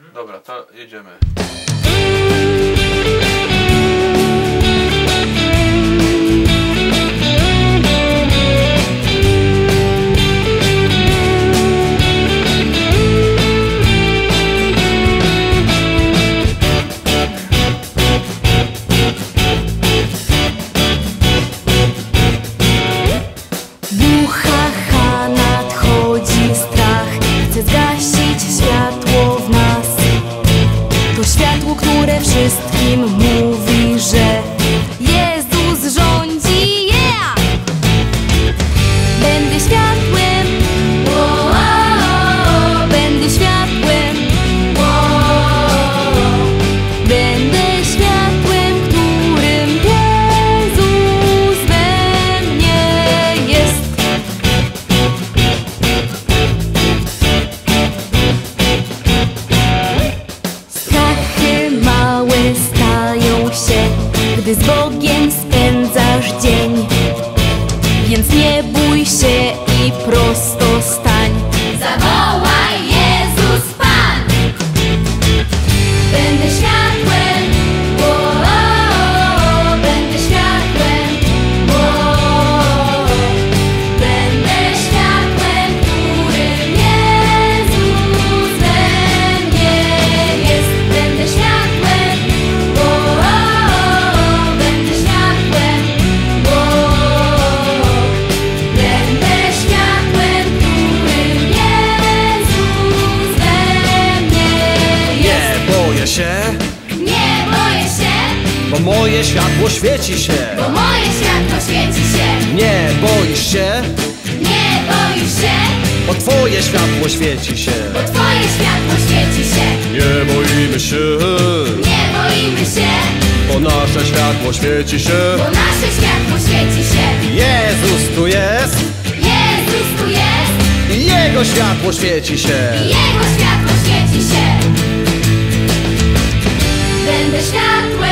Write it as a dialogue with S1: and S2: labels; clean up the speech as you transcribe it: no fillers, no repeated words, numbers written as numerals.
S1: Dobra, to jedziemy.
S2: Wszystkim mówi, że Jezus rządzi, yeah! Będę światłem, oh, oh, oh. Będę światłem, oh, oh. Będę światłem, którym Jezus we mnie jest. Stają się, gdy z Bogiem spędzasz dzień. Więc nie bój się i prosto stań. Zawołaj: Jezus Pan! Będę światłem, o, o, o. Będę światłem, o, o. Będę światłem, którym Jezus we mnie jest. Będę światłem, będę światłem, którym Jezus we mnie jest.
S3: Nie boję się,
S2: nie boję się,
S3: bo moje światło świeci się.
S2: bo moje światło świeci się.
S3: Nie boisz się,
S2: Nie boisz się,
S3: bo twoje światło świeci się.
S2: bo twoje światło świeci się.
S3: Nie boimy się,
S2: Nie boimy się,
S3: bo nasze światło świeci się.
S2: bo nasze światło świeci się.
S3: Jezus tu jest
S2: Jezus tu jest
S3: i Jego światło świeci się.
S2: i Jego światło świeci się. Będę światłem.